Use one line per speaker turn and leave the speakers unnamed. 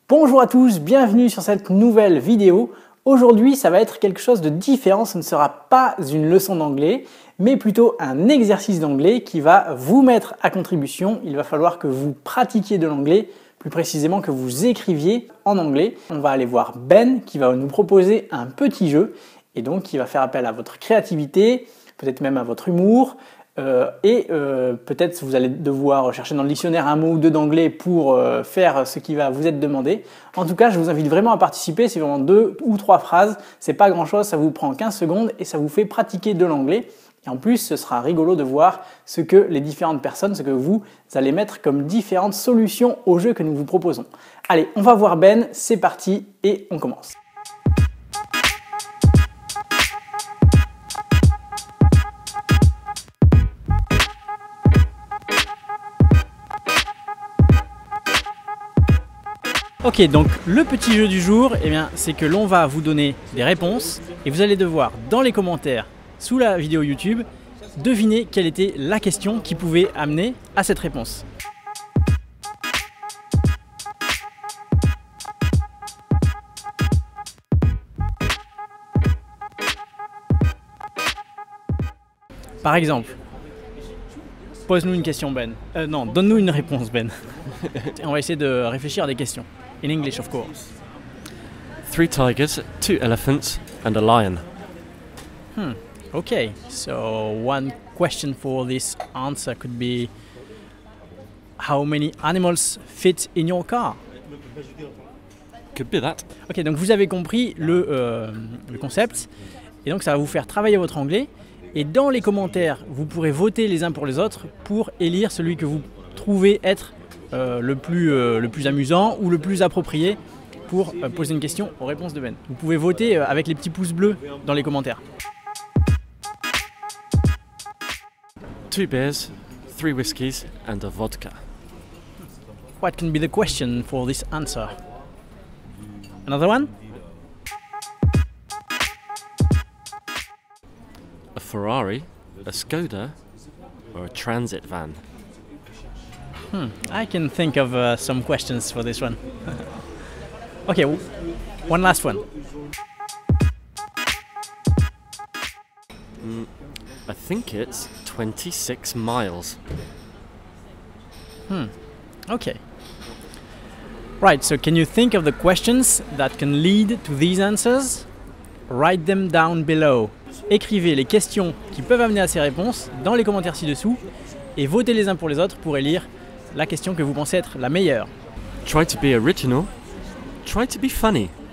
Bonjour à tous, bienvenue sur cette nouvelle vidéo. Aujourd'hui, ça va être quelque chose de différent, ce ne sera pas une leçon d'anglais, mais plutôt un exercice d'anglais qui va vous mettre à contribution. Il va falloir que vous pratiquiez de l'anglais, plus précisément que vous écriviez en anglais. On va aller voir Ben qui va nous proposer un petit jeu et donc qui va faire appel à votre créativité, peut-être même à votre humour. Peut-être vous allez devoir chercher dans le dictionnaire un mot ou deux d'anglais pour faire ce qui va vous être demandé. En tout cas, je vous invite vraiment à participer. C'est vraiment 2 ou 3 phrases. C'est pas grand chose, ça vous prend 15 secondes et ça vous fait pratiquer de l'anglais. Et en plus, ce sera rigolo de voir ce que les différentes personnes, ce que vous allez mettre comme différentes solutions au jeu que nous vous proposons. Allez, on va voir Ben, c'est parti et on commence. Ok, donc le petit jeu du jour, c'est que l'on va vous donner des réponses et vous allez devoir, dans les commentaires sous la vidéo YouTube, deviner quelle était la question qui pouvait amener à cette réponse. Par exemple, pose-nous une question, Ben. Non, donne-nous une réponse, Ben. On va essayer de réfléchir à des questions. In English, of course.
3 tigers, 2 elephants, and a lion.
Okay, so one question for this answer could be: how many animals fit in your car?
Could be that.
Ok, donc vous avez compris le concept, et donc ça va vous faire travailler votre anglais. Et dans les commentaires, vous pourrez voter les uns pour les autres pour élire celui que vous trouvez être le plus amusant ou le plus approprié pour poser une question aux réponses de Ben. Vous pouvez voter avec les petits pouces bleus dans les commentaires.
2 beers, 3 whiskies, and a vodka.
What can be the question for this answer? Another one?
A Ferrari, a Skoda, or a transit van.
I can think of some questions for this one. Okay, one last one.
I think it's 26 miles.
Okay. Right, so can you think of the questions that can lead to these answers? Write them down below. Écrivez les questions qui peuvent amener à ces réponses dans les commentaires ci-dessous et votez les uns pour les autres pour élire la question que vous pensez être la meilleure.
Try to be original. Try to be funny.